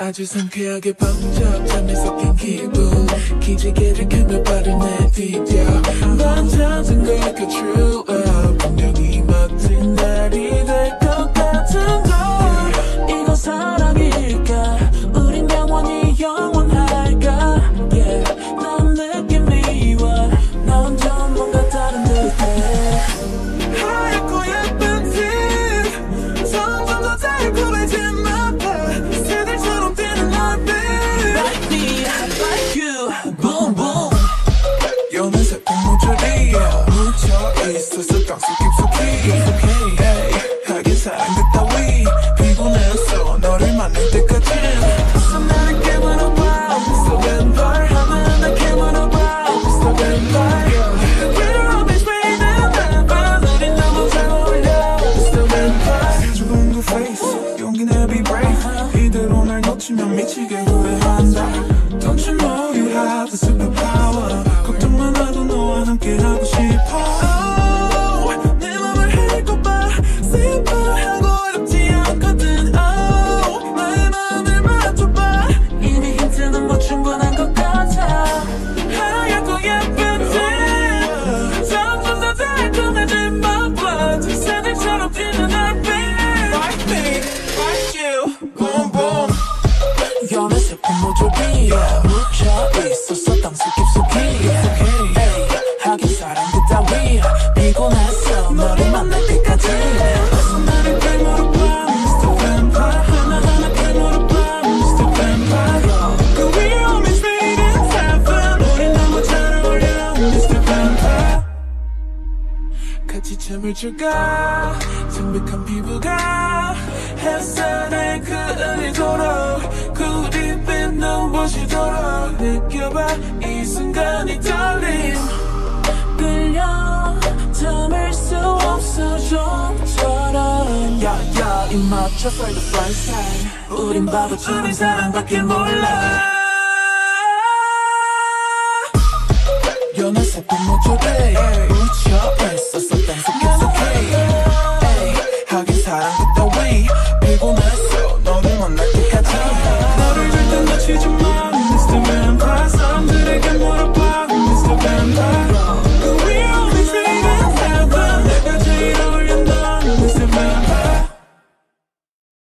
아주 상쾌하게 번쩍 잠에 섞인 기분 기지개를 켜며 발을 내디뎌 넌 찾은 걸까 true 분명히 멋진 날이 될 것 같은 걸 이건 사랑일까 우린 영원히 영원할까 yeah. 넌 느낌이 와 넌 좀 뭔가 다른 듯해 하얗고 예쁜 티 점점 더 달콤해진 묻혀있어서 땅속 깊숙이 하긴 사랑 그따위 피곤했어 너를 만날 때까지 So 나를 깨물어봐 Mr. Vampire 하면 깨물어봐 Mr. Vampire We're always waiting never 우린 너무 잘 어울려 Mr. Vampire 죽은 그 face 용기 내 be brave 이대로 날 놓치면 미치게 후회한다 Don't you know you have the superpower 걱정만 해도 너와 함께 하고 싶어 내 맘을 읽어봐 simple 어렵지 않거든 나의 마음을 맞춰봐 이미 힌트는 뭐 충분한 것 같아 하얗고 예쁜 티 점점 더 달콤해진 my blood 새들처럼 뛰는 날 babe Like me, like you, boom boom 연애 슬픈 모조리야 묻혀있었어 땅속 깊숙이 하긴 사랑 그따위 피곤했어 너를 만날 때까지 그래서 나를 깨물어봐 Mr. Vampire 하나하나 깨물어봐 Mr. Vampire 그 위에 always waiting heaven 우린 너무 잘 어울려 Mr. Vampire 같이 춤을 출까 창백한 피부가 햇살에 그 은이도록 구릿빛 눈부시도록 느껴봐 이 순간이 떨림 끌려 참을 수 없어 좀처럼 야야 입 맞춰 for the first time 우린 바보처럼 사랑밖에 몰라